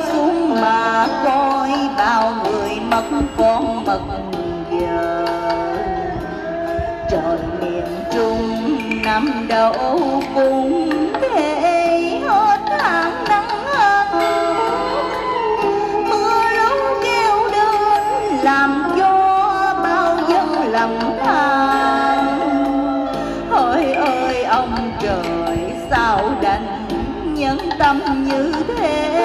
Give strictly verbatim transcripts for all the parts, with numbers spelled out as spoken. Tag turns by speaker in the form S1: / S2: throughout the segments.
S1: xuống mà coi bao người mất con mất vợ. Trời miền Trung năm đâu cũng thế hết tháng nắng ấm. Mưa lớn kéo đến làm cho bao dân lầm than. Hỡi ơi ông trời sao đành nhân tâm như thế.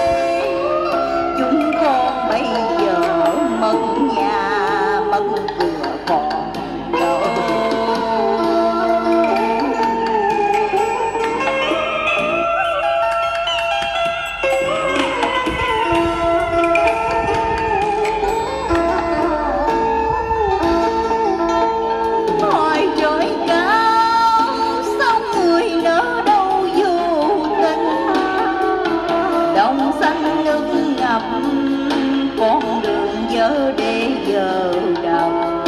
S1: Chúng con bây giờ mất nhà mất cửa còn đâu. Hỏi trời cao sao người nỡ đâu vô tình. Đồng xanh ngưng ngập con đường dở để giờ đồng.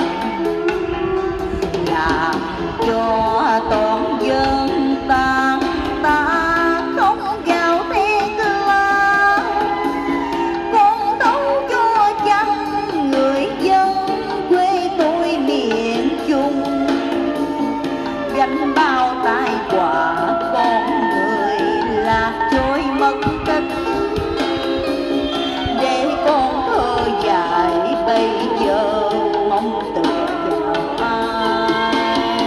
S1: Làm cho toàn dân tan ta không gào thét la. Con đấu cho chăng người dân quê tôi miền Trung. Gánh bao tai họa con người lạc trôi mất tích. Để con thơ dài bây giờ mong tựa vào ai.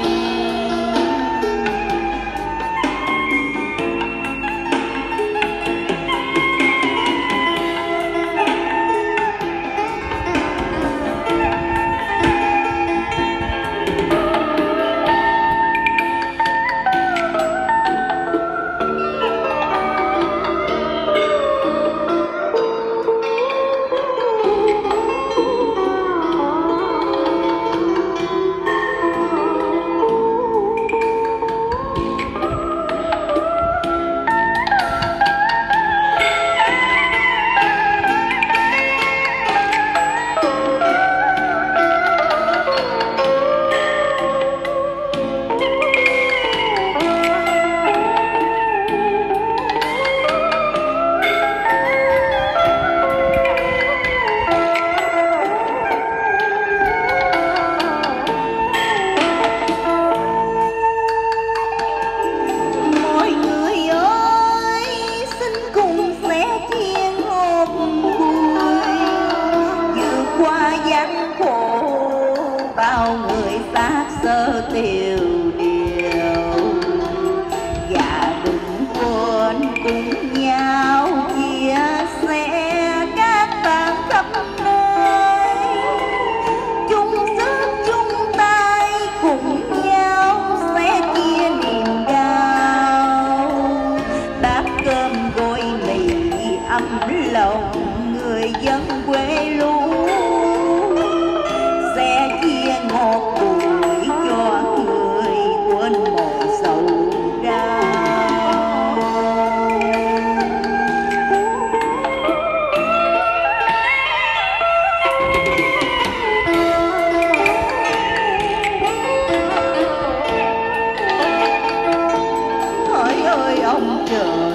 S1: Bao người xác sơ tiêu điều. Và đừng quên cùng nhau chia sẻ các bạn khắp nơi. Chung sức chung tay cùng nhau sẽ chia niềm đau. Bát cơm gối mì ấm lòng người dân quê luôn. Sẽ chia ngọt bùi cho người quên mọi sầu đau. Hỡi ơi ông trời